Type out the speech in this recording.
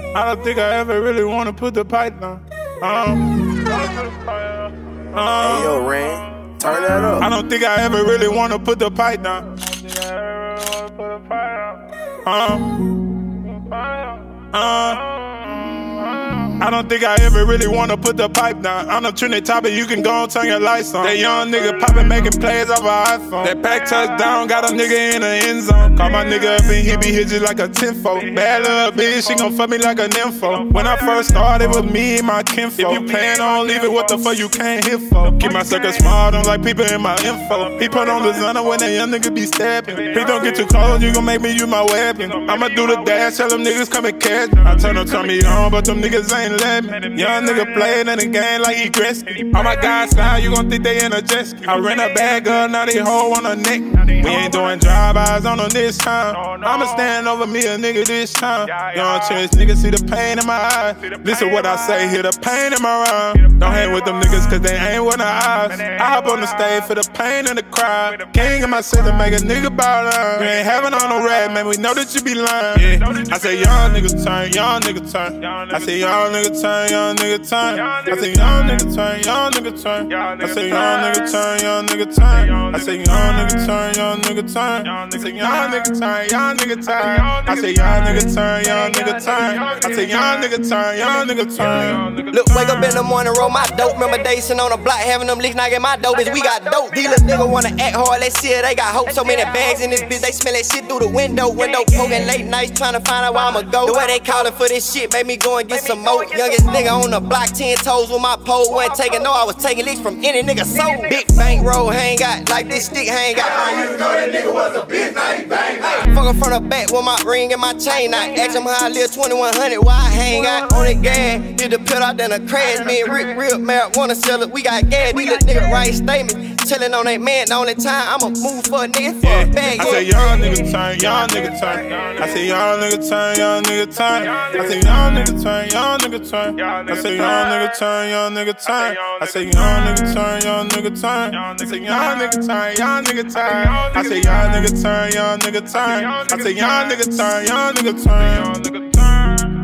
I don't think I ever really wanna put the pipe down. Hey yo, Rain, turn that up. I don't think I ever really wanna put the pipe down. I don't think I ever really wanna put the pipe down. I'm the Turnt topic, you can go and turn your lights on. That young nigga poppin', making plays off an iPhone. That pack touchdown, got a nigga in the end zone. Call my nigga up and he be hit just like a tenfold. Bad little bitch, she gon' fuck me like a nympho. When I first started, it was me and my kinfolk. If you plan on leaving, what the fuck you can't hit for? Keep my circle small, don't like people in my info. He put on designer when that young nigga be steppin'. Please don't get too close, you gon' make me use my weapon. I'ma do the dash, tell them niggas come and catch me. I turn me on, but them niggas ain't let me. Young nigga playin' in the game like he Gretzky. All my guys style, you gon' think they in a jet ski. I rent a bag up, now they hoe on her neck. We ain't doing drive-bys on them this time. I'ma stand over me a nigga this time. Young church niggas see the pain in my eyes. Listen what I say, hear the pain in my rhyme. Don't hang with them niggas cause they ain't with the eyes. I hop on the stage for the pain in the crowd. King of my city make a nigga bow down. You ain't having on no rap, man, we know that you be lying. Yeah. I say young nigga turn, young nigga turn. I say young nigga turn, young nigga turn. I say young nigga turn, young nigga turn. I say young nigga turn, young nigga turn. I say young nigga turn, young nigga turn. I say young nigga turn, young nigga turn. I say young nigga turn, young nigga turn. I say young nigga turn, young nigga turn. Look, wake up in the morning, roll my dope. Remember days sitting on the block, having them leaks, not get my dope. Bitch, we got dope. These little niggas wanna act hard, let's see it, they got hope. So many bags in this bitch, they smell that shit through the window. Window poking late nights, trying to find out where I'ma go. The way they callin' for this shit made me go and get some more. Youngest nigga on the block, 10 toes with my pole. Wasn't taking no, I was taking leaks from any nigga soul. Big bank roll, hang got like this stick hang got. You know that nigga was a bitch, now he bang bang. Fuck him from the back with my ring and my chain. I ask him how I live 2100, why I hang out on the gas. Did the pit out, then a crash. Me and Rick, real marijuana seller, we got gas. These little niggas write statements, chillin' on that man. The only time I'ma move for a nigga for a bag. I say young nigga turn, young nigga turn. I say young nigga turn, young nigga turn. I say young nigga turn, young nigga turn. I say young nigga turn, young nigga turn. I say young nigga turn, young nigga turn. I say young nigga turn, young nigga turn. I say young nigga turn, young nigga turn. I say young nigga turn, young nigga turn.